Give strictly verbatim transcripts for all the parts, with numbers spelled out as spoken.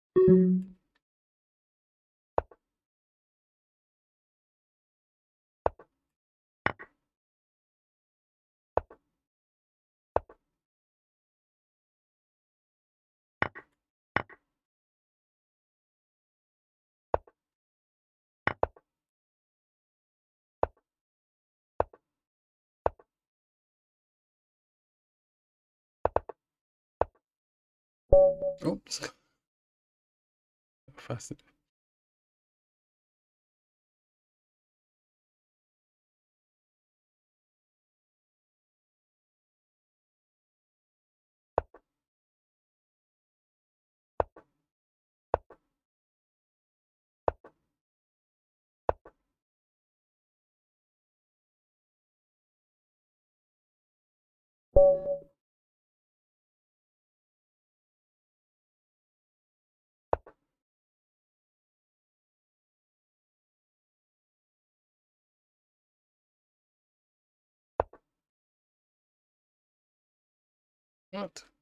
Oops. Faster. What?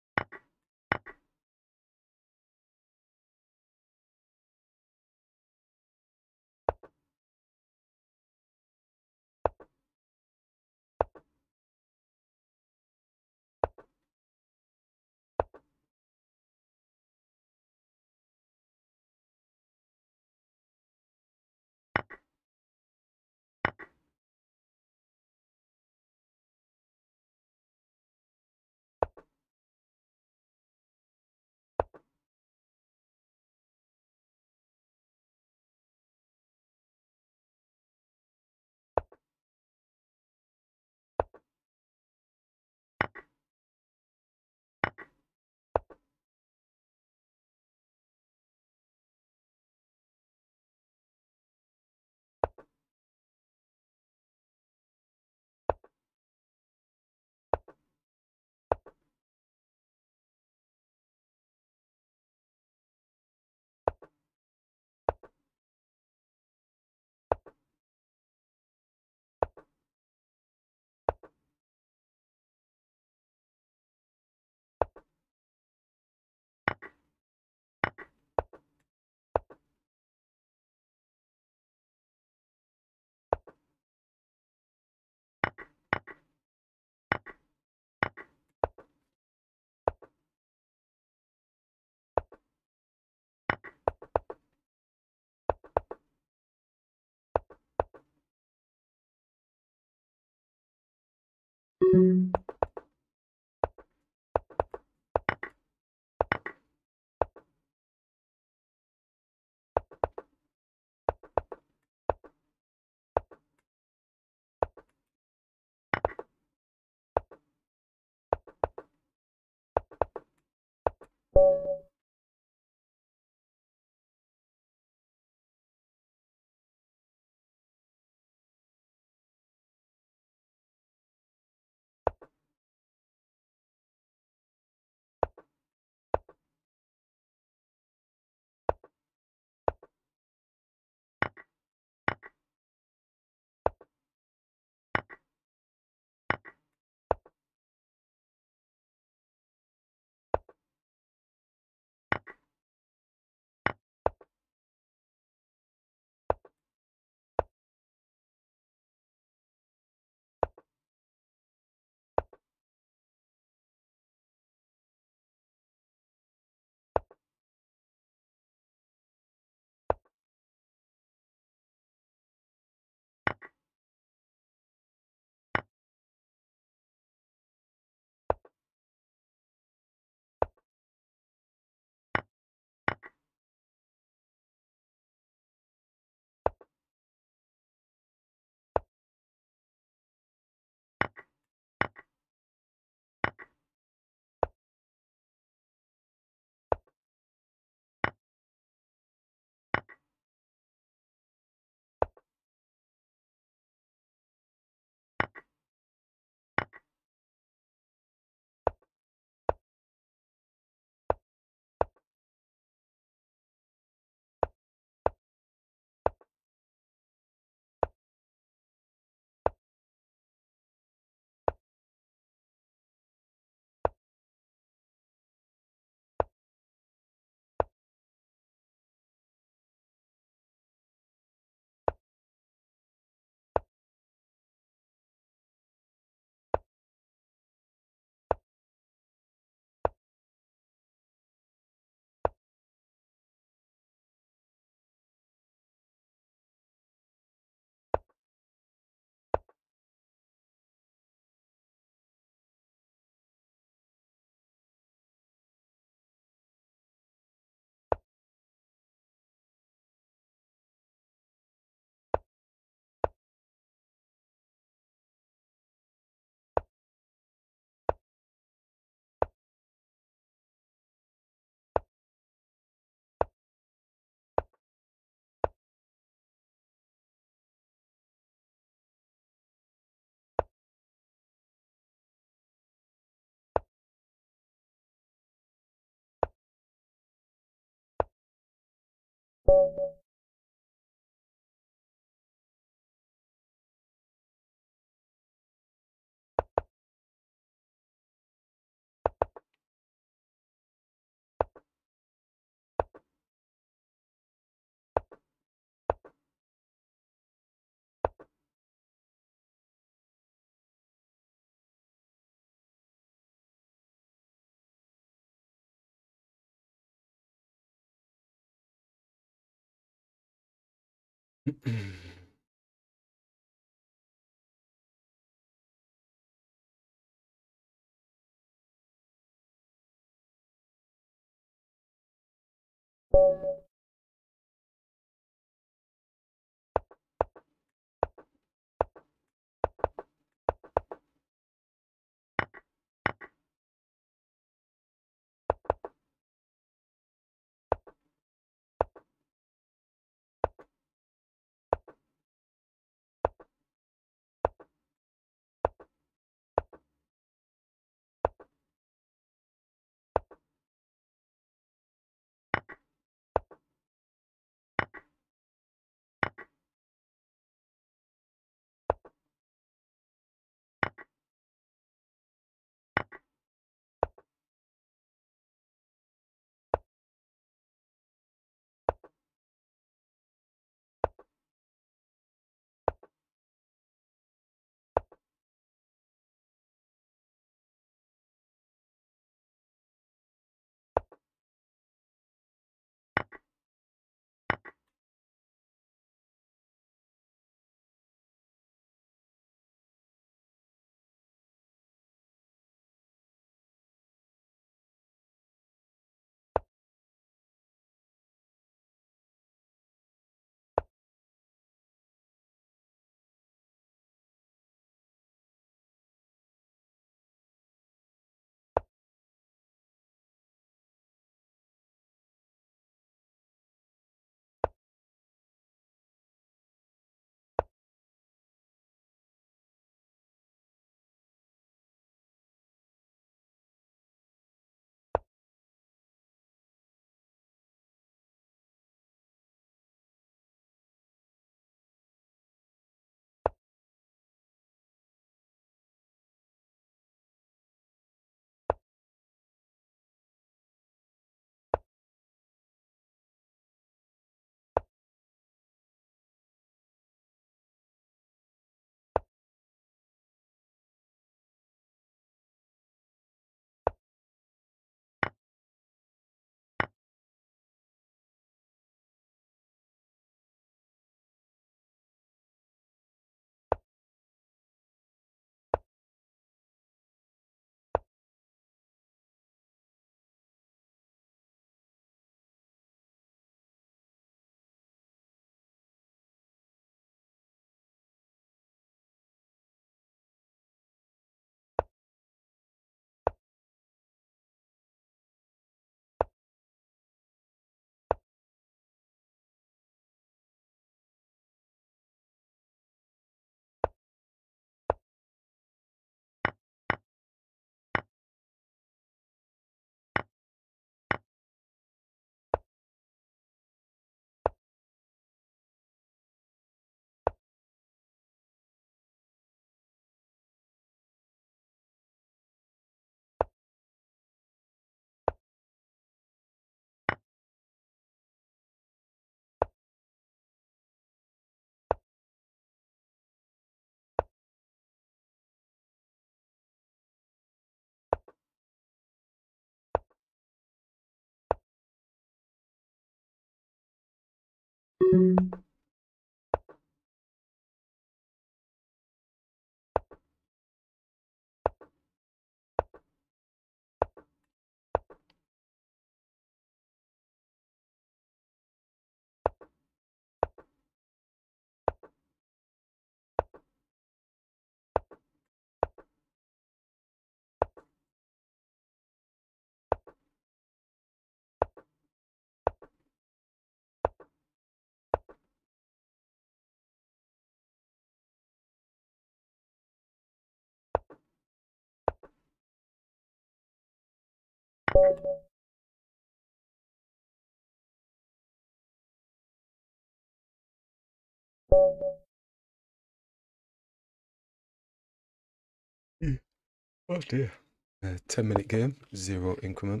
Oh dear. Uh, ten minute game, zero increment.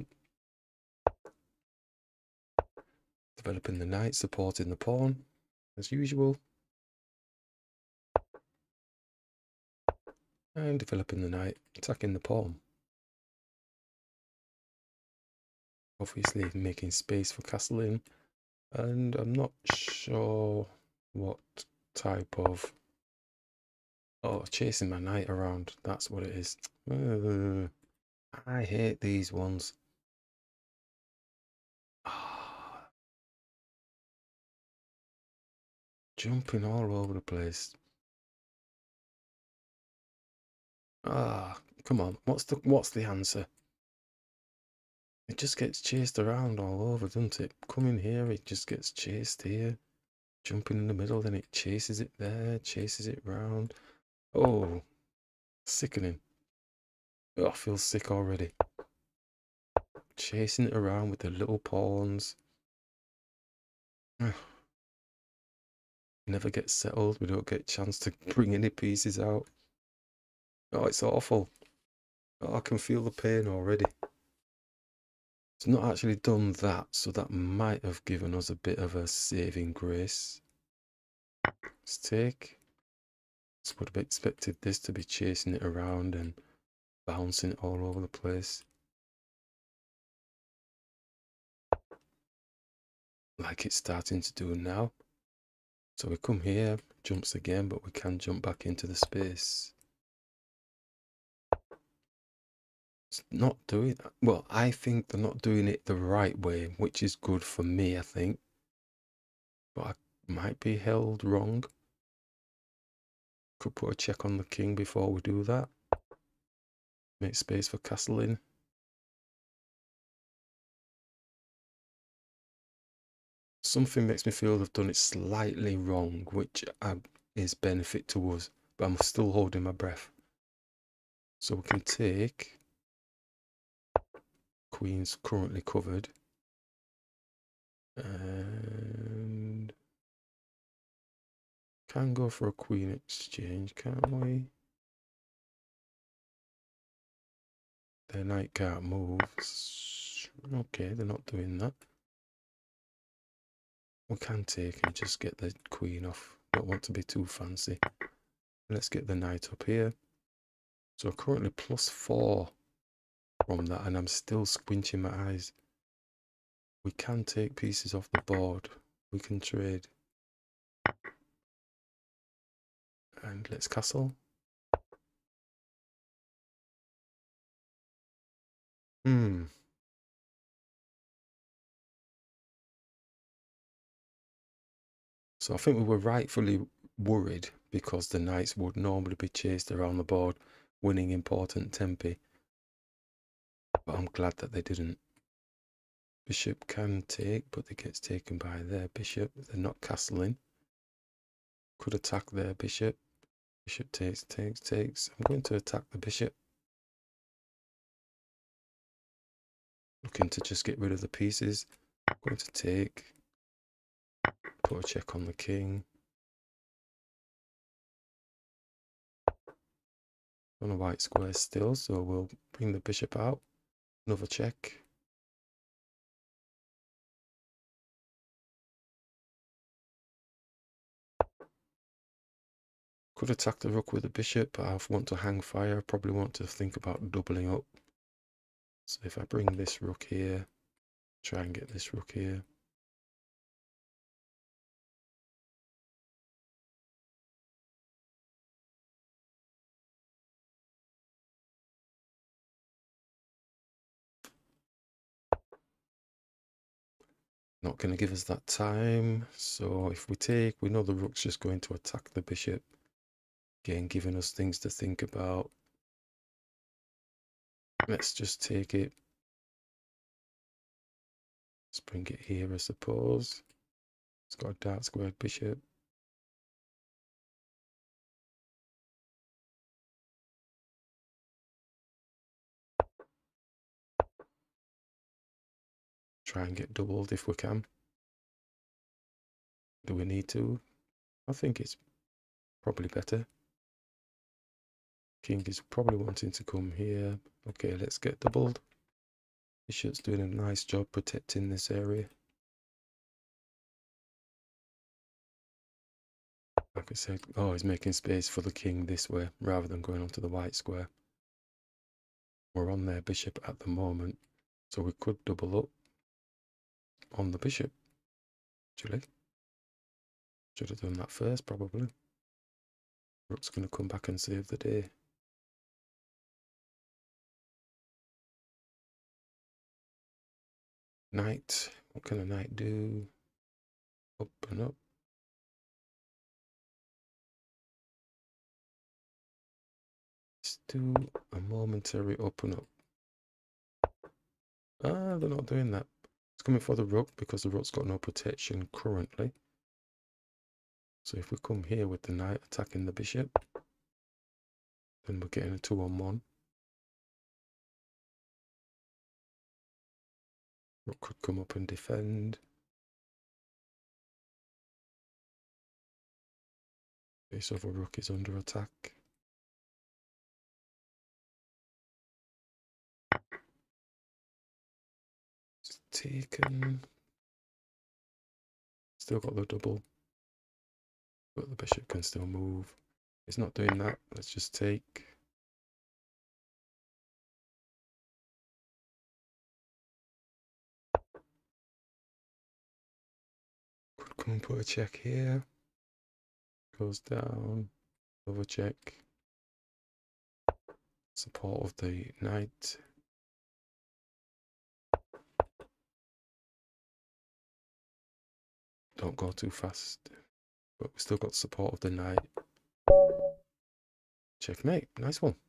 Developing the knight, supporting the pawn, as usual. And developing the knight, attacking the pawn. Obviously making space for castling. And I'm not sure what type of... Oh, chasing my knight around. That's what it is. Uh, I hate these ones. Ah, jumping all over the place. Ah, come on. What's the what's the answer? It just gets chased around all over, doesn't it? Coming here, it just gets chased here. Jumping in the middle, then it chases it there, chases it round. Oh, sickening. Oh, I feel sick already. Chasing it around with the little pawns. Never get settled. We don't get a chance to bring any pieces out. Oh, it's awful. Oh, I can feel the pain already. It's not actually done that, so that might have given us a bit of a saving grace. Let's take. I would have expected this to be chasing it around and bouncing it all over the place. Like it's starting to do now. So we come here, jumps again, but we can jump back into the space. It's not doing that. Well, I think they're not doing it the right way, which is good for me, I think. But I might be held wrong. Could put a check on the king before we do that. Make space for castling. Something makes me feel they've done it slightly wrong, which is benefit to us, but I'm still holding my breath. So we can take... Queen's currently covered. And... Can go for a queen exchange, can't we? Their knight can't move. Okay, they're not doing that. We can take and just get the queen off. Don't want to be too fancy. Let's get the knight up here. So currently plus four from that, and I'm still squinching my eyes. We can take pieces off the board. We can trade. And let's castle. Hmm. So I think we were rightfully worried because the knights would normally be chased around the board, winning important tempi. But I'm glad that they didn't. Bishop can take, but it gets taken by their bishop. They're not castling. Could attack their bishop. Bishop takes, takes, takes. I'm going to attack the bishop. Looking to just get rid of the pieces. I'm going to take. Put a check on the king. On a white square still, so we'll bring the bishop out. Another check. Could attack the rook with the bishop, but I want to hang fire. Probably want to think about doubling up. So if I bring this rook here, try and get this rook here. Not going to give us that time. So if we take, we know the rook's just going to attack the bishop. Again, giving us things to think about. Let's just take it. Let's bring it here, I suppose. It's got a dark squared bishop. Try and get doubled if we can. Do we need to? I think it's probably better. King is probably wanting to come here. Okay, let's get doubled. Bishop's doing a nice job protecting this area. Like I said, oh, he's making space for the king this way rather than going onto the white square. We're on their bishop at the moment, so we could double up on the bishop. Actually, should have done that first, probably. Rook's going to come back and save the day. Knight, what can a knight do? Up and up. Let's do a momentary up and up. Ah, they're not doing that. It's coming for the rook because the rook's got no protection currently. So if we come here with the knight attacking the bishop, then we're getting a two on one. Rook could come up and defend. This other rook is under attack. It's taken. Still got the double. But the bishop can still move. It's not doing that. Let's just take. Could come and put a check here. Goes down. Over check. Support of the knight. Don't go too fast. But we still got support of the knight. Checkmate. Nice one.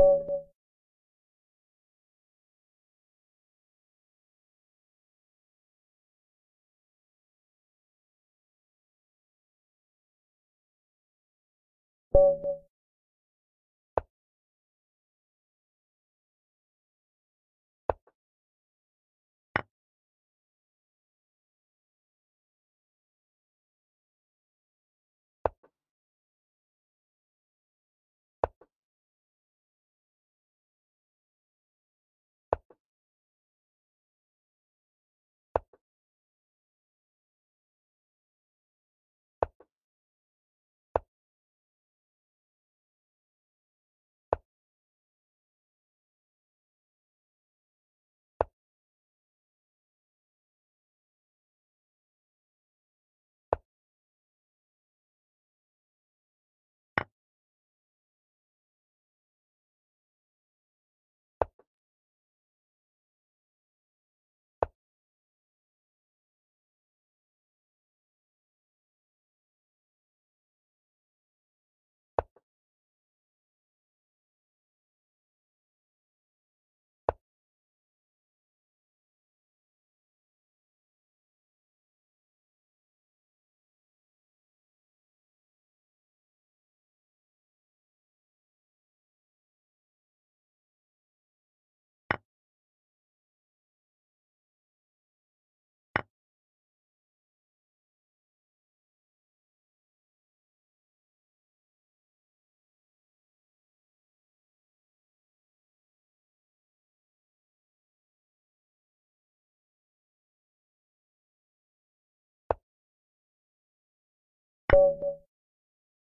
you